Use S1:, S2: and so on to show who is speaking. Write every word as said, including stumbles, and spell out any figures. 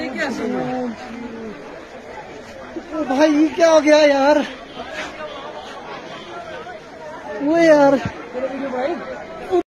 S1: भाई ये क्या हो गया यार? वो यार